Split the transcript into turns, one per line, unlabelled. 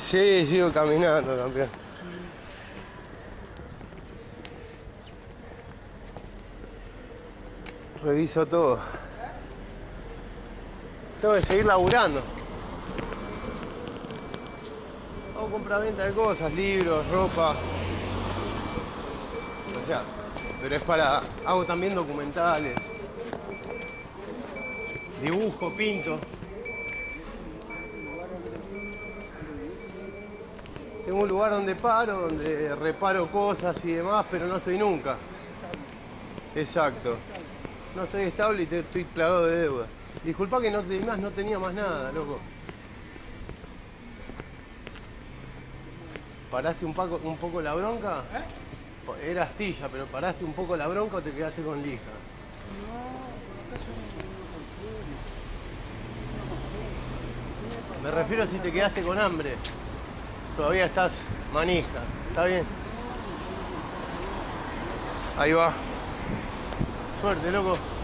Sí, sigo caminando, campeón. Reviso todo. Tengo que seguir laburando. Hago compra-venta de cosas, libros, ropa. O sea, pero es para... Hago también documentales. Dibujo, pinto. Tengo un lugar donde paro, donde reparo cosas y demás, pero no estoy nunca. Exacto. No estoy estable y estoy plagado de deuda. Disculpa que no tenía más nada, loco. ¿Paraste un poco la bronca? Era astilla, pero ¿paraste un poco la bronca o te quedaste con lija? Me refiero a si te quedaste con hambre. Todavía estás manija. ¿Está bien? Ahí va. Suerte, loco.